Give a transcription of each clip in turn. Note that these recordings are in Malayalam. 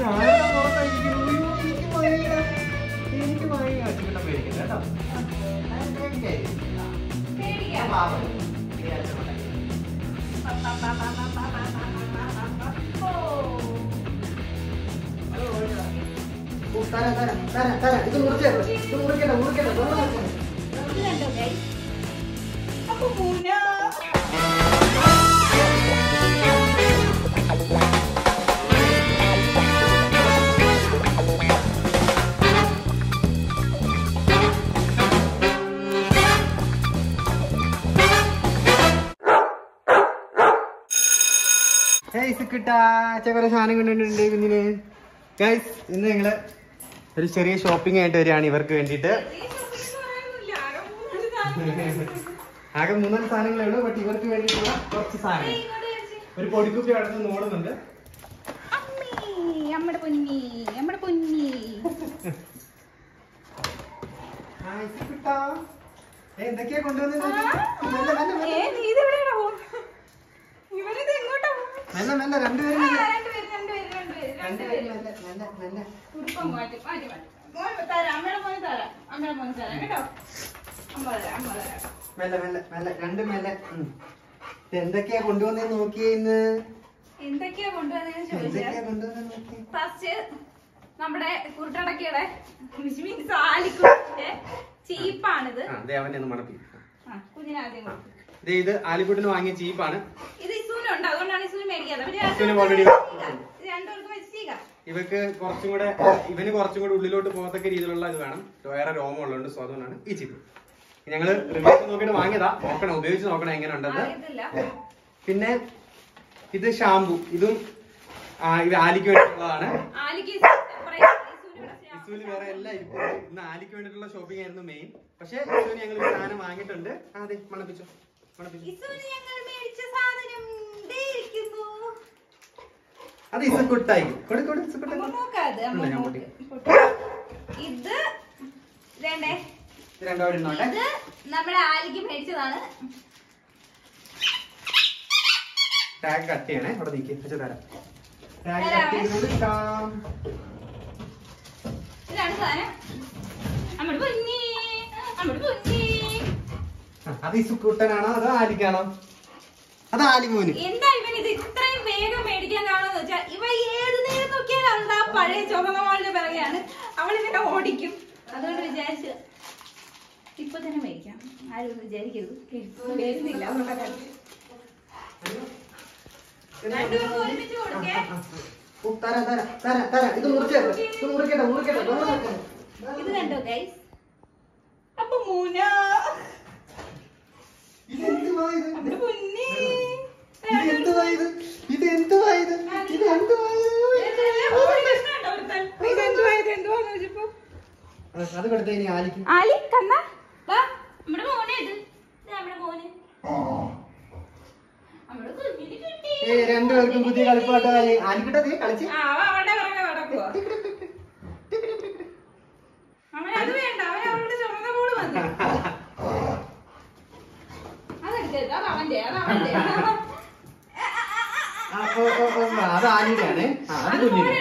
കുറെ സാധനം കൊണ്ടുവന്നിട്ടുണ്ട് കുഞ്ഞിന്. ഗൈസ്, ഇന്ന് ഞങ്ങള് ഒരു ചെറിയ ഷോപ്പിംഗ് ആയിട്ട് വരികയാണ് ഇവർക്ക് വേണ്ടിട്ട്. ആകെ 3 സാധനങ്ങളേ ഉള്ളൂ. ബട്ട് ഇവർക്ക് വേണ്ടിയിട്ടുള്ള കുറച്ച് സാധനങ്ങൾ. ഒരു പൊടിക്കുപ്പി അവിടെ നിന്ന് ഓടുന്നുണ്ട്. എന്തൊക്കെയാ കൊണ്ടുവന്നത്? നല്ല രണ്ടുപേരും എന്തൊക്കെയാ കൊണ്ടുവന്നേന്ന് നോക്കിയേ. ഇന്ന് എന്തൊക്കെയാ കൊണ്ടുവന്നതെന്ന് ചോദിച്ചാൽ ഫസ്റ്റ് നമ്മുടെ കുരുട്ടടക്കിയുടെ ചീപ്പാണിത്. കുഞ്ഞിനാദ്യം ഇത് ആലിക്കുട്ടിന് വാങ്ങിയ ചീപ്പാണ്. ഇത് ഇസൂനുണ്ട്, അതുകൊണ്ടാണ് ഇസൂന് മേടിക്കാതെ. ഇവക്ക് കുറച്ചും കൂടെ ഇവന് കുറച്ചും കൂടെ ഉള്ളിലോട്ട് പോകത്തക്ക രീതിയിലുള്ള ഇത് വേണം. വേറെ രോമം ഉള്ളതുകൊണ്ട് സോ അതുകൊണ്ടാണ് ഈ ചീപ്പ്. ഞങ്ങള് റിവ്യൂസ് നോക്കിയിട്ട് വാങ്ങിയതാ. നോക്കണം, ഉപയോഗിച്ച് നോക്കണം എങ്ങനെ ഉണ്ടെന്ന്. പിന്നെ ഇത് ഷാമ്പു. ഇതും ഇത് ആലിക്ക് വേണ്ടിയിട്ടുള്ളതാണ്. ഇസുവിന് വേറെ എല്ലാം ഇരിക്കും. ഇന്ന് ആലിക്ക് വേണ്ടിയിട്ടുള്ള ഷോപ്പിംഗ് ആയിരുന്നു മെയിൻ. പക്ഷെ ഇസുവിന് ഞങ്ങൾ ഒരു സാധനം വാങ്ങിയിട്ടുണ്ട്. അതെ, മണപ്പിച്ചോ. അത് ഇസ കുട്ടായി ഇത് നമ്മുടെ ആലിക്ക് മേടിച്ചതാണ്. ടാഗ് കട്ട് ചെയ്യണേ. അവിടെ നിൽക്കും തരാം. ടാഗ് കട്ട് ചെയ്ത് ഇതാണ് സാധനം. അത് ഈ സുക്കുട്ടനാണോ അതോ ആലിക്കാണോ? അത് ആലിമോന്. എന്താ ഇവൻ ഇത് ഇത്രയും വേഗം മേടിക്കാൻ കാണുമെന്ന് വെച്ചാൽ ഇവ ഏത് നേരം നോക്കിയാൽ ആ പഴയ ചുവന്ന മോളിന്റെ പിറകെയാണ്. അവളിങ്ങനെ ഓടിക്കും. അതുകൊണ്ട് വിചാരിച്ചു ഇപ്പൊ തന്നെ മേടിക്കാം. ആരും വിചാരിക്കരുത്, വരുന്നില്ല. രണ്ടുപേർക്കും ഒരുമിച്ച് കൊടുക്കേ. ഇത് കണ്ടോ ഗൈസ്? അപ്പൊ മൂന ആലി കണ്ണ നമ്മുടെ മോനെ. ഇത് നമ്മുടെ മോന്. രണ്ടുപേർക്കും പുതിയ കളിപ്പാട്ടോ. ആലിക്കിട്ടേ കളിച്ച് അവളുടെ പിറകെ നടക്കുവോ? അവൻ അത് വേണ്ട. അവൻ അവളുടെ ചുമന്ന ബോള് വന്നു. അതെടുക്കരുത്, അത് അവന്റെ. അത് ആലിയുടെയാണ്. അത് കുഞ്ഞിന്.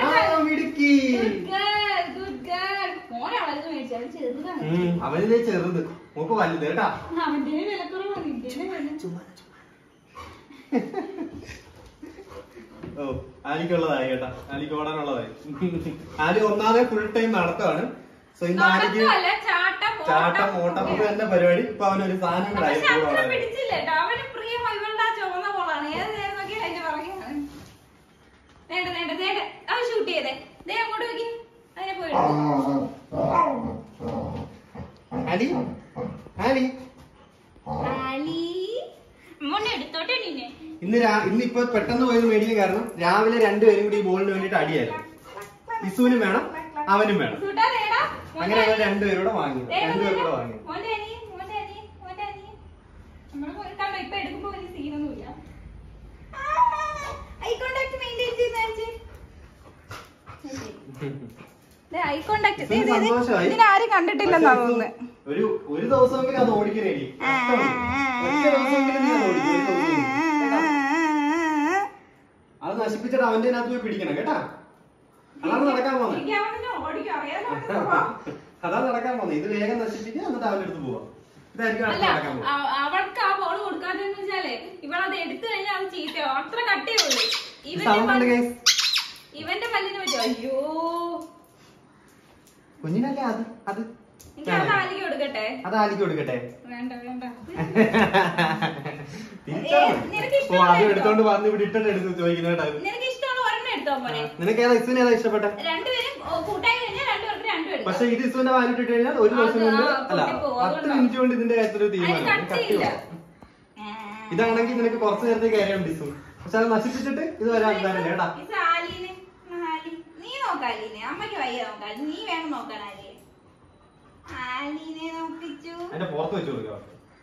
അവനിതേ ചെറുത്, നോക്ക് വലുത് കേട്ടാ. അവന്റെ വിലക്കുറവാണ്. ഓ, ആലിക്കുള്ളതായി കേട്ടാ. ആലിക്ക് ഓടാനുള്ളതായി. ആലി ഒന്നാമതെ ഫുൾ ടൈം നടത്തമാണ്. സോ ഇന്ന് ആലിക്ക് ചാട്ടം ഓട്ടം തന്നെ പരിപാടി. ഇപ്പൊ അവനൊരു സാധനം കൂടെ ഷൂട്ട് ചെയ്തേ. അങ്ങോട്ട് വെക്കി. അതിനെ പോയി ആലി ആലി ആലി മോനെ എടുത്തോട്ടെ. നിന്നെ ഇന്നിപ്പോ പെട്ടെന്ന് പോയത് മേടിക്കാൻ കാരണം രാവിലെ രണ്ടുപേരും കൂടി ഈ ബോളിന് വേണ്ടിട്ട് അടിയായിരുന്നു. ഇസുവിനും വേണം അവനും വേണം. അങ്ങനെ രണ്ടുപേരൂടെ വാങ്ങി. രണ്ടുപേർക്കൂടെ വാങ്ങി. ഇപ്പൊ എടുക്കുമ്പോ വലിയ സീനൊന്നുമില്ല. ഇതിനാരും കണ്ടിട്ടില്ലെന്നാ തോന്നുന്നത്. ഒരു ദിവസമെങ്കിലും അത് ഓടിക്കണേ. അത് നശിപ്പിച്ചിട്ട് അവന്റെ അതിനകത്ത് പോയി പിടിക്കണം കേട്ടാ. അതാണ് നടക്കാൻ പോകുന്നത്. എനിക്ക് അവനെ ഓടിക്കാൻ അറിയാലോ. അതാണ് നടക്കാൻ പോകുന്നത്. ഇത് വേഗം നശിപ്പിക്കുക, എന്നിട്ട് അവന്റെ അടുത്ത് പോവാം. ഇതായിരിക്കും അല്ല, നടക്കാൻ പോകുന്നത്. അവൾക്ക് ആ ബോൾ കൊടുക്കാതെന്ന് വെച്ചാലേ ഇവളത് എടുത്തു കഴിഞ്ഞാൽ അത് ചീത്തയാവും. അത്ര കട്ടിയുള്ളൂ. ഇവന്റെ പല്ലിന് പറ്റുമോ? അയ്യോ കുഞ്ഞിനല്ലേ അത് അത് എനിക്ക് അത് ആലിക്ക് കൊടുക്കട്ടെ. അത് ആലിക്ക് കൊടുക്കട്ടെ. വേണ്ട വേണ്ട. അത് എടുത്തോണ്ട് വന്ന് ഇവിടെ ഇട്ടിട്ട് എടുത്ത് ചോദിക്കുന്ന. നിനക്ക് ഇഷ്ടമുള്ള ഒരെണ്ണം എടുത്തോ മോനെ. നിനക്ക് ഏതാ ഇസുവിന് ഏതാ ഇഷ്ടപ്പെട്ടെ? രണ്ടുപേരും കൂട്ടായി കഴിഞ്ഞാൽ രണ്ടുപേർക്ക് രണ്ടും എടുക്കാം. പക്ഷെ ഇത് ഇസുവിന്റെ വാലിട്ടിട്ട് കഴിഞ്ഞാൽ ഒരു ദിവസം കൊണ്ട് അല്ല 10 മിനിറ്റ് കൊണ്ട് ഇതിന്റെ കാര്യത്തിൽ തീരുമാനം. ഇതാണെങ്കിൽ നിനക്ക് കുറച്ചു നേരത്തേക്ക് അറിയാം ഇസു. പക്ഷെ അത് നശിപ്പിച്ചിട്ട് ഇത് വരാൻ കേട്ടാ. നീ നോക്കാലീനെ, അമ്മയ്ക്ക് വയ്യ നോക്കാൻ. നീ വേണം നോക്കാൻ ആലിയെ. ആലിനെ നോക്കിച്ചു. അതിന്റെ പുറത്ത് വെച്ച് കൊടുക്കാം.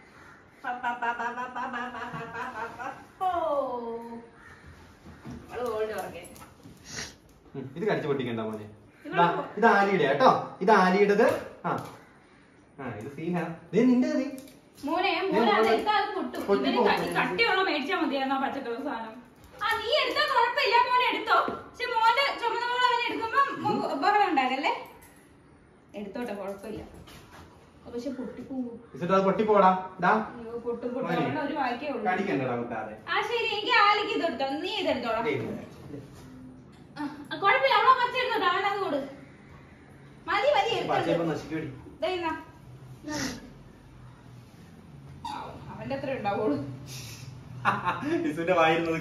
ഇത് കടിച്ചു പൊട്ടിക്കണ്ട മോനെ. ഇത് ആലിയുടെ കേട്ടോ. ഇത് ആലിയുടേത്. ആ ഇത് സീനാ. നിന്റെ മോനെ കട്ടിയുള്ള മേടിച്ചാ മതിയായിരുന്നു ആ പച്ചക്കറി സാധനം. ആ നീ എടുത്താ കുഴപ്പമില്ല മോനെ, എടുത്തോ. പക്ഷെ മോന്റെ ചുമന്ന മോൾ അവൻ എടുക്കുമ്പോ ബഹളം ഉണ്ടാകല്ലേ. എടുത്തോട്ടെ, കുഴപ്പമില്ല. പക്ഷെ പൊട്ടിപ്പോടാ. പൊട്ടും പൊട്ടും ഒരു വായിക്കേ ഉള്ളൂ. ആ ശരി, എനിക്ക് ആലിക്ക് ഇതെടുത്തോ. നീ ഇതെടുത്തോളാം. കുഴപ്പമില്ല, അവളെ പച്ച എടുത്തോട്ടെ. അവനത് കൊടു. മതി മതി. അവന്റെ അത്ര ഉണ്ടാവുള്ളൂ. ഇസുവിന്റെ വായിരുന്നത്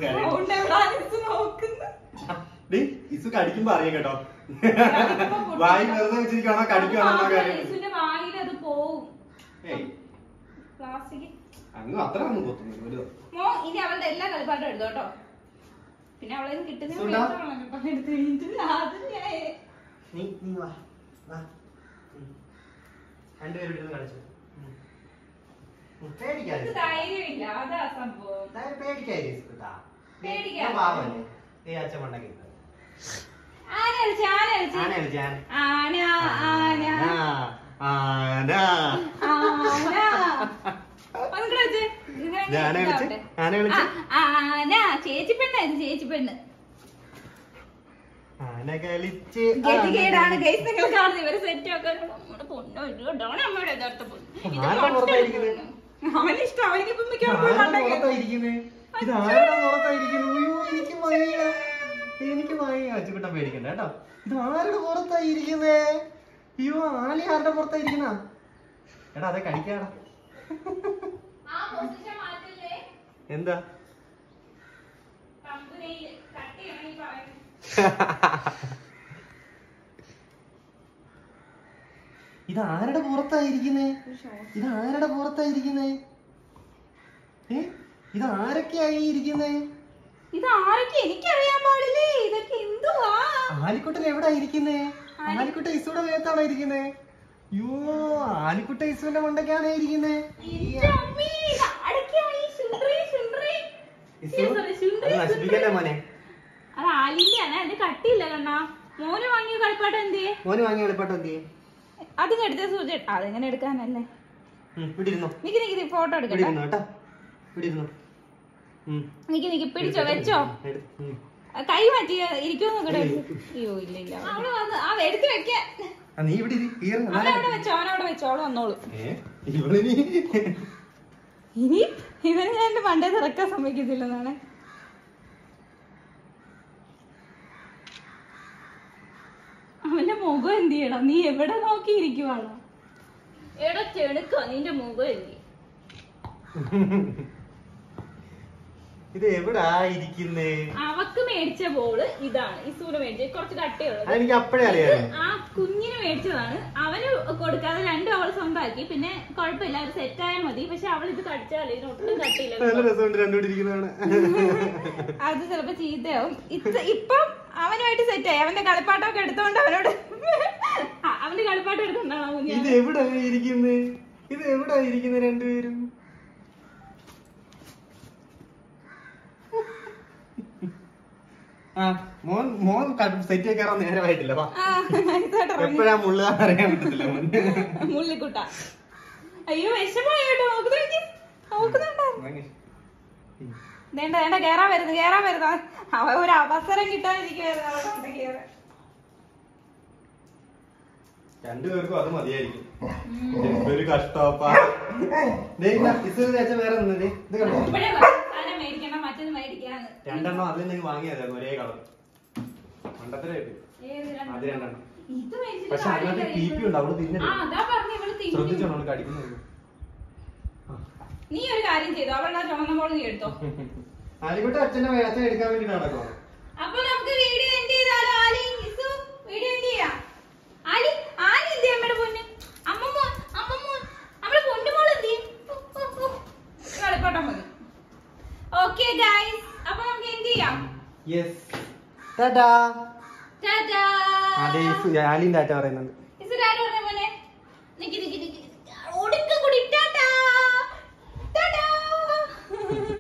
ഇസു കടിക്കുമ്പോ അറിയാം കേട്ടോ. വായി വെറുതെ വെച്ചിരിക്കണോ കടിക്കുവാണോ കാര്യം. വായിലത് പോവും. പ്ലാസ്റ്റിക് അങ്ങ് അത്ര ഒന്നും കൊത്തുന്നു. ഇനി അവളുടെ എല്ലാ കളിപ്പാട്ടും എടുത്തോട്ടോ. പിന്നെ അവളെ കിട്ടുന്ന രണ്ടുപേരും കളിച്ചു. ധൈര്യമില്ല, അതാ സംഭവം. ചേച്ചി പെണ്ണ, ഇത് ചേച്ചി പെണ്ണ്. ഗതികേടാണ് ഗൈസ്, നിങ്ങൾ കാണുന്നത്. ഇവര് സെറ്റ് ഒക്കെ അമ്മയുടെ യഥാർത്ഥ പൊന്ന്. അവനിഷ്ടം, അവനിപ്പം എനിക്ക് അച്ചുകുട്ടൻ പേടിക്കണ്ട കേട്ടോ. ഇത് ആരുടെ പുറത്തായിരിക്കുന്നേ? അയ്യോ, ആലി ആരുടെ പുറത്തായിരിക്കുന്ന? എടാ അതെ കടിക്കാടാ. എന്താ ഇത് ആരുടെ പുറത്തായിരിക്കുന്നേ? ഇത് ആരുടെ പുറത്തായിരിക്കുന്നേ? ഇത് ആരൊക്കെയായി ഇരിക്കുന്നേ? ഇത് ആരൊക്കെ എനിക്കറിയാൻ പാടില്ലേ. ഇതൊക്കെ എന്തുവാ? ആലിക്കുട്ടൻ എവിടാ ഇരിക്കുന്നേ? ആലിക്കുട്ട ഇസുടെ മേത്താണോ ഇരിക്കുന്നേ? അയ്യോ, ആലിക്കുട്ട ഇസുവിന്റെ മണ്ടക്കാണേ ഇരിക്കുന്നേ. നശിപ്പിക്കല്ലേ മോനെ. അത് ആലിന്റെ ആണ്, അതിന്റെ കട്ടിയില്ല കണ്ണാ. മോന് വാങ്ങിയ കളിപ്പാട്ടം എന്തിയെ? മോന് വാങ്ങിയ കളിപ്പാട്ടം എന്തിയെ? അതിന് എടുത്ത സൂചി. അതെങ്ങനെ എടുക്കാനല്ലേ. നിക്ക് ഫോട്ടോ എടുക്കട്ടെ. നിക്ക് പിടിച്ചോ, വെച്ചോ. കൈ മാറ്റി ഇരിക്കുമെന്ന് കൂടെ. അയ്യോ ഇല്ല ഇല്ല, അവള് വന്ന് ആ എടുത്ത് വെക്കാൻ. അവനവിടെ വെച്ചോ, അവനവിടെ വെച്ചോ. അവള് വന്നോളൂ. ഇനി ഇവന് ഞാൻ എന്റെ പണ്ടേ തിറക്കാൻ സമ്മതിക്കത്തില്ലെന്നാണ്. അവന്റെ മുഖം എന്ത് ചെയ്യണം? നീ എവിടെ നോക്കിയിരിക്കുവാണോ? എവിടെ ചെടുക്കോ നിന്റെ മുഖം എന്ത്? ഇത് എവിടായിരിക്കുന്നേ? അവക്ക് മേടിച്ച ബോള് ഇതാണ്. ഇസൂന് മേടിച്ച കുറച്ച് കട്ടിയുള്ളത്. എനിക്ക് അപ്പഴേ അറിയാം. ആ കുഞ്ഞിന് മേടിച്ചതാണ്. അവന് കൊടുക്കാതെ രണ്ടും അവള് സ്വന്തമാക്കി. പിന്നെ കുഴപ്പമില്ല, അത് സെറ്റ് ആയാൽ മതി. പക്ഷെ അവൾ ഇത് കടിച്ചാൽ ഇതിനൊട്ടും കട്ടിയില്ല. അത് ചിലപ്പോ ചീത്തയാവും. ഇപ്പം അവനുമായിട്ട് സെറ്റ് ആയി. അവന്റെ കളിപ്പാട്ടമൊക്കെ എടുത്തോണ്ട് അവനോട് അവന്റെ കളിപ്പാട്ടം എടുത്തോണ്ടാണോ കുഞ്ഞ്? ഇത് എവിടായിരിക്കുന്നേ? ഇത് എവിടായിരിക്കുന്നേ രണ്ടുപേരും? മോൻ സെറ്റ് കയറാൻ നേരമായിട്ടില്ല. എപ്പോഴാ മുള്ള അറിയാൻ പറ്റത്തില്ല. മുള്ളിക്കുട്ട. അയ്യോ വിഷമായിട്ടോ. നോക്കുന്നുണ്ടോ? വേണ്ട വേണ്ട, കേറാൻ വരുന്നു. ഒരു അവസരം കിട്ടാതിരിക്കുവായിരുന്നു. രണ്ടുപേർക്കും അത് മതിയായിരിക്കും. ഒരു കഷ്ടപ്പാ. വേറെ നിന്നത് ഇത് കണ്ടോ? രണ്ടെണ്ണം അതിൽ നിങ്ങൾ വാങ്ങിയതായിരുന്നു ഒരേ കളർ. മണ്ടത്തിലായിട്ട് അത് രണ്ടെണ്ണം. പക്ഷെ അതിനകത്ത് പീപ്പി ഉണ്ട്, അവള് തിന്നില്ല. ശ്രദ്ധിച്ചോളൂ, അവൾക്ക് അടിക്കുന്നത്. നീ ഒരു കാര്യം ചെയ്തോ, അവളുടെ ചുമന്ന മോള് നീ എടുത്തോ. ആലിക്കുട്ടി അച്ഛന്റെ വേഷം എടുക്കാൻ വേണ്ടി നടക്കോ? അപ്പൊ നമുക്ക് വീഡിയോ എൻഡ് ചെയ്താലോ? ആലി വീഡിയോ എൻഡ് ചെയ്യാം. ആലി ആലി എന്ത് ചെയ്യാൻ പൊന്ന് അമ്മമ്മ അമ്മമ്മ നമ്മുടെ പൊന്നുമോൾ എന്ത് ചെയ്യും? കളിപ്പാട്ടം മതി. ഓക്കെ ഗൈസ്, അപ്പൊ നമുക്ക് എൻഡ് ചെയ്യാം. Yes, tata. ടാറ്റാ. അതെ, ആലിയും ടാറ്റ പറയുന്നുണ്ട്. ഓടിക്കൂടി ടാറ്റാ.